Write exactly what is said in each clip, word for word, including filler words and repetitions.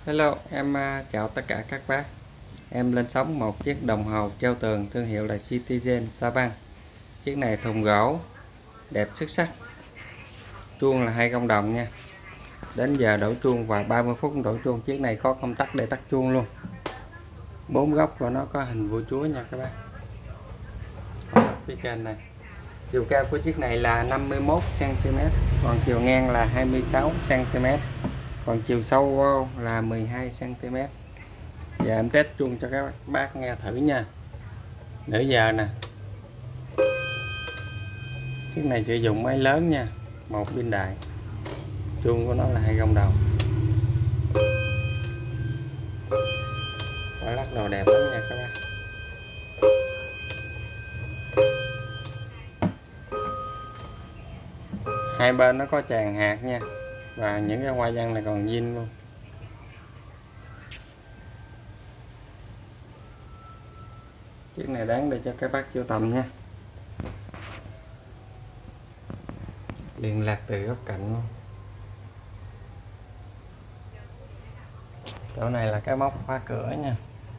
Hello, em à, chào tất cả các bác. Em lên sóng một chiếc đồng hồ treo tường thương hiệu là Citizen Savan. Chiếc này thùng gỗ, đẹp xuất sắc. Chuông là hai công đồng nha. Đến giờ đổ chuông và ba mươi phút đổ chuông. Chiếc này có công tắc để tắt chuông luôn. Bốn góc của nó có hình vua chúa nha các bác. Phía trên này. Chiều cao của chiếc này là năm mươi mốt xăng ti mét, còn chiều ngang là hai mươi sáu xăng ti mét, còn chiều sâu là mười hai xăng ti mét. Giờ em test chuông cho các bác nghe thử nha. Nửa giờ nè. Chiếc này sử dụng máy lớn nha, một pin đại. Chuông của nó là hai gông đầu. Quả lắc đồ đẹp lắm nha các bác. Hai bên nó có tràn hạt nha, và những cái hoa văn này còn zin luôn. Chiếc này đáng để cho các bác sưu tầm nha. Liên lạc từ góc cạnh luôn. Chỗ này là cái móc khóa cửa nha.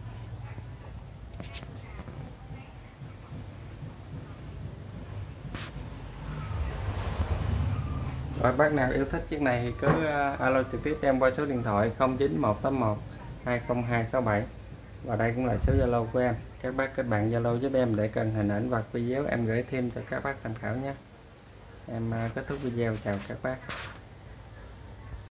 Rồi bác nào yêu thích chiếc này thì cứ alo trực tiếp em qua số điện thoại không chín một tám một hai không hai sáu bảy. Và đây cũng là số Zalo của em. Các bác kết bạn Zalo giúp em để cần hình ảnh và video em gửi thêm cho các bác tham khảo nhé. Em kết thúc video, chào các bác.